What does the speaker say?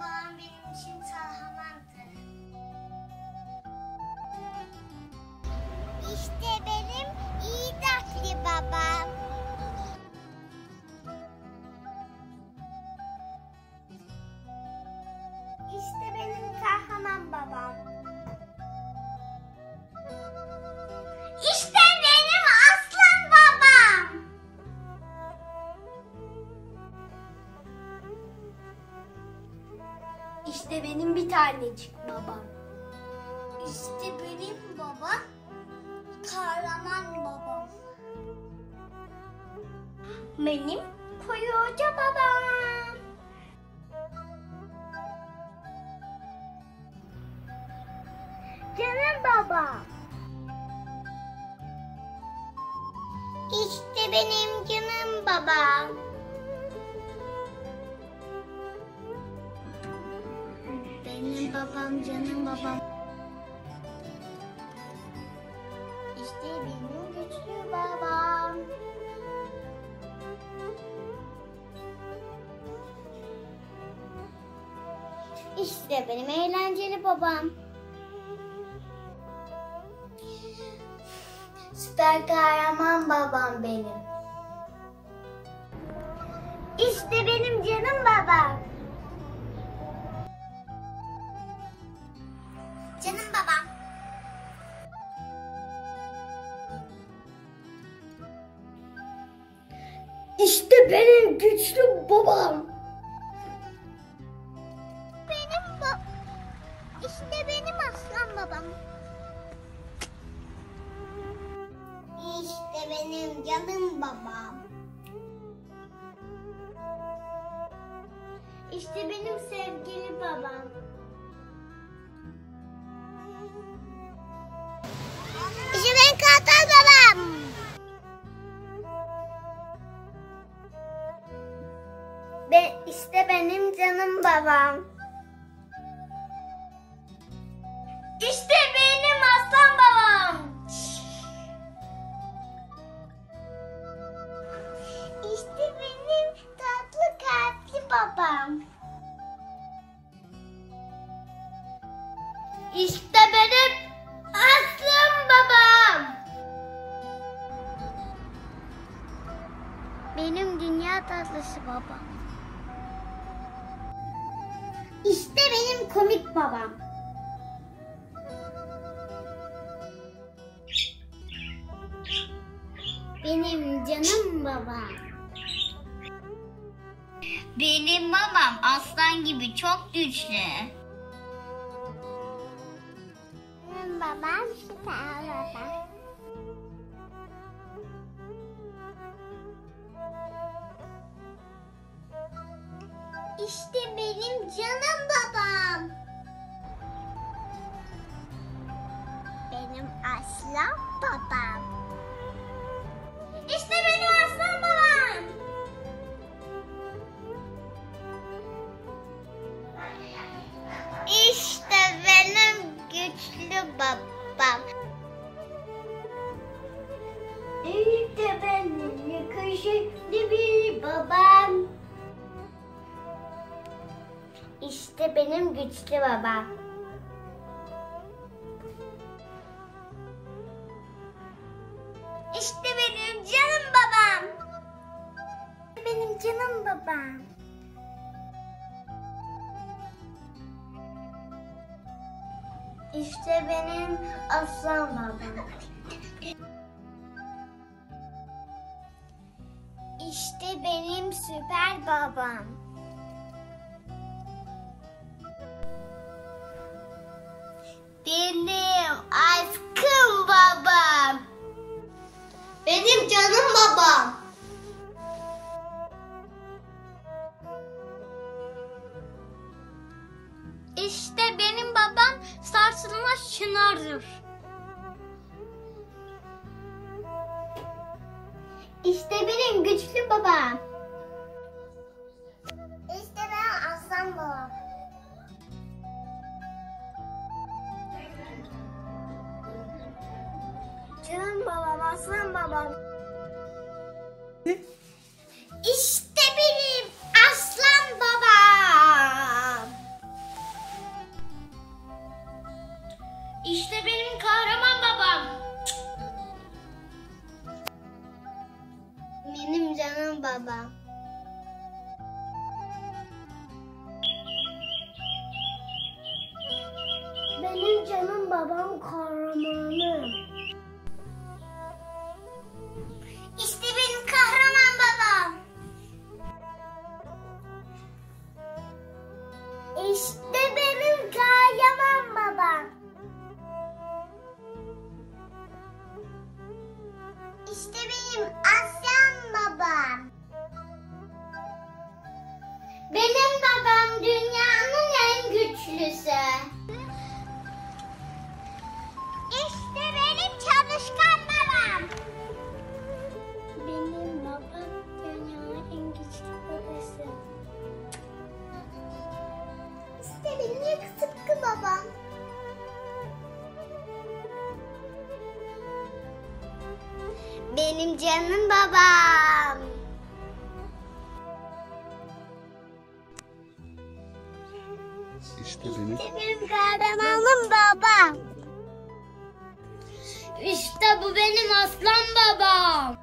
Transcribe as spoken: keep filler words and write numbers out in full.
babam benim için kahramandı. İşte benim iyi kalpli babam. İşte benim kahraman babam. İşte benim aslan babam. İşte benim bir tanecik babam. İşte benim baba, kahraman babam. Benim koyuca babam. Canım babam. İşte benim canım babam. Benim babam, canım babam. İşte benim güçlü babam. İşte benim eğlenceli babam. Süper kahraman babam benim. İşte benim canım babam. Canım babam. İşte benim güçlü babam. Benim ba İşte benim aslan babam. İşte benim canım babam. İşte benim sevgili babam. İşte benim kartal babam. Be işte benim canım babam. İşte benim aslan babam. İşte benim tatlı kalpli babam. İşte benim aslan babam. Benim dünya tatlısı babam. İşte benim komik babam. Benim canım babam. Benim babam aslan gibi çok güçlü. Benim babam süper baba. İşte benim canım babam. Benim aslan babam. İşte benim aslan babam. İşte benim güçlü babam. İşte benim yakışıklı bir babam. İşte benim güçlü babam. İşte benim canım babam. Benim canım babam. İşte benim aslan babam. İşte benim süper babam. Benim aşkım babam. Benim canım babam. İşte benim babam sarsılmaz çınardır. İşte benim güçlü babam. İşte ben aslan babam. Canım babam, aslan babam. İşte benim aslan babam. babam kahramanım. İşte benim kahraman babam. İşte benim kahraman babam. İşte benim aslan babam. Benim babam dünyanın en güçlüsü. İşte benim çalışkan babam. Benim babam dünyanın en güçlü babası. İşte benim yakışıklı babam. Benim canım babam. İşte benim. Benim kahramanım babam. İşte bu benim aslan babam.